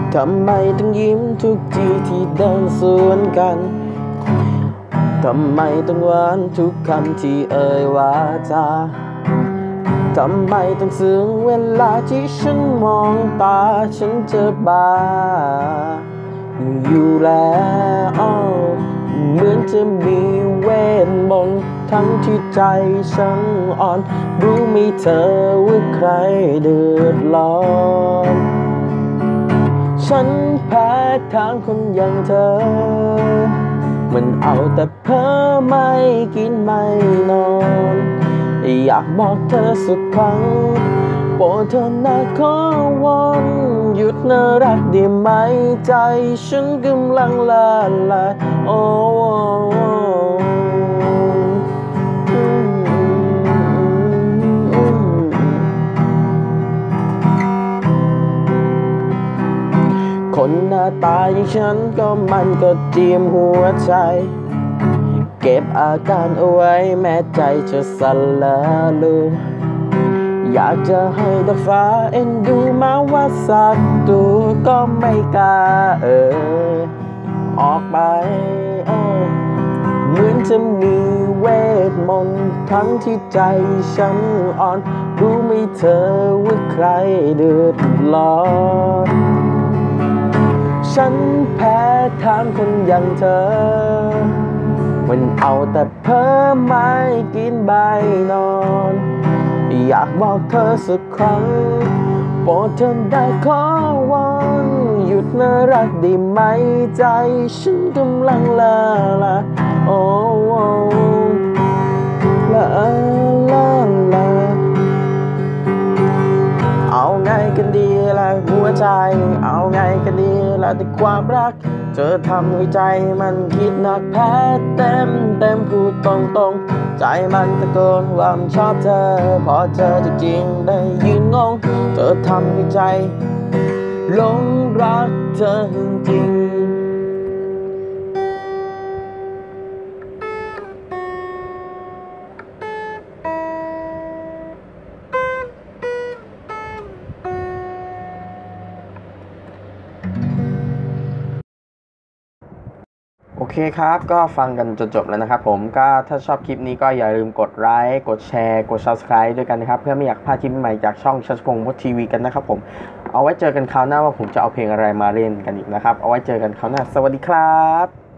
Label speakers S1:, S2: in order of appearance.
S1: ทำไมต้องยิ้มทุกทีที่เดินสวนกันทำไมต้องหวานทุกคำที่เอ่ยวาจาทำไมต้องซึ้งเวลาที่ฉันมองตาฉันเจอบาอยู่แล้วเหมือนจะมีเวทมนต์ทั้งที่ใจฉันอ่อนรู้ไหมเธอว่าใครเดือดร้อนฉันแพ้ทางคนอย่างเธอมันเอาแต่เพ้อไม่กินไม่นอนอยากบอกเธอสักครั้งโปรดเธอนะขอวอนหยุดน่ารักได้ไหมใจฉันกำลังละลายโอ้คนหน้าตาอย่างฉันก็มันก็เจียมหัวใจเก็บอาการเอาไว้แม้ใจจะสั่นละลืมอยากจะให้ดอกฟ้าเอ็นดูมาว่าสักตัวก็ไม่กล้าออกไปเหมือนจะมีเวทมนต์ทั้งที่ใจฉันอ่อนรู้ไหมเธอว่าใครเดือดร้อนฉันแพ้ทางคนอย่างเธอมันเอาแต่เพ้อไม่กินใบนอนอยากบอกเธอสักครั้งโปรดเธอได้ขอวอนหยุดน่ารักได้ไหมใจฉันกำลังละลายโอ้ละละเอาไงกันดีล่ะหัวใจเอาไงกันดีล่ะแต่ความรักเธอทำให้ใจมันคิดหนักแพ้เต็มพูดตรงใจมันตะโกนว่ามันชอบเธอพอเจอจริงๆได้ยืนงงเธอทำให้ใจหลงรักเธอจริงโอเคครับก็ฟังกันจบแล้วนะครับผมก็ถ้าชอบคลิปนี้ก็อย่าลืมกดไลค์กดแชร์กด Subscribe ด้วยกันนะครับเพื่อไม่อยากพลาดคลิปใหม่จากช่องชัชพงศ์มุทีวีกันนะครับผมเอาไว้เจอกันคราวหน้าว่าผมจะเอาเพลงอะไรมาเล่นกันอีกนะครับเอาไว้เจอกันคราวหน้าสวัสดีครับ